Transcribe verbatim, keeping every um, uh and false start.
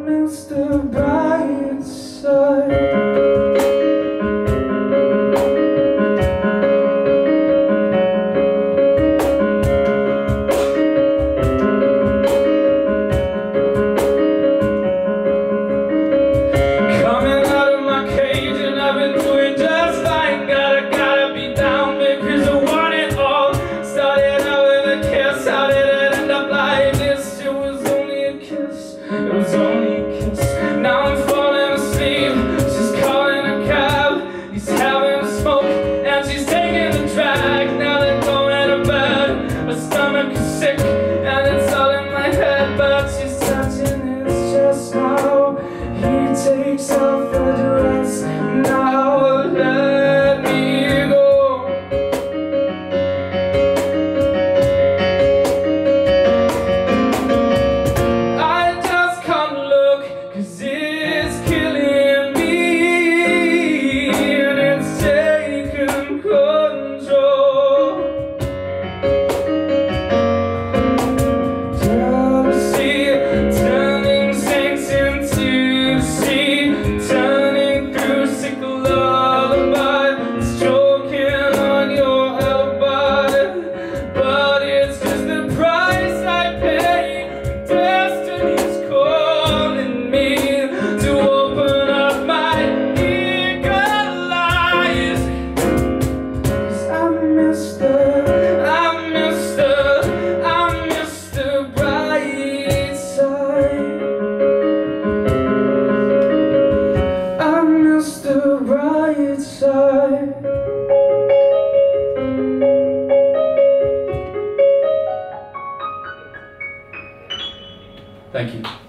Mister Brightside. It was only a kiss. Now I'm falling asleep. She's calling a cab. He's having a smoke and she's taking a drag. Now they're going to bed. My stomach is sick and it's all in my head. But she's touching his chest now. He takes off the dress. Now let me go. Cause it's killing me and it's taking control. Jealousy turning saints into the sea, turning through sick lullaby, stroking on your elbow. But it's just the price I pay. Destiny's calling me to open up my eagle eyes. 'Cause I'm Mister, I'm Mister, I'm Mister Brightside. I'm Mister Brightside. Thank you.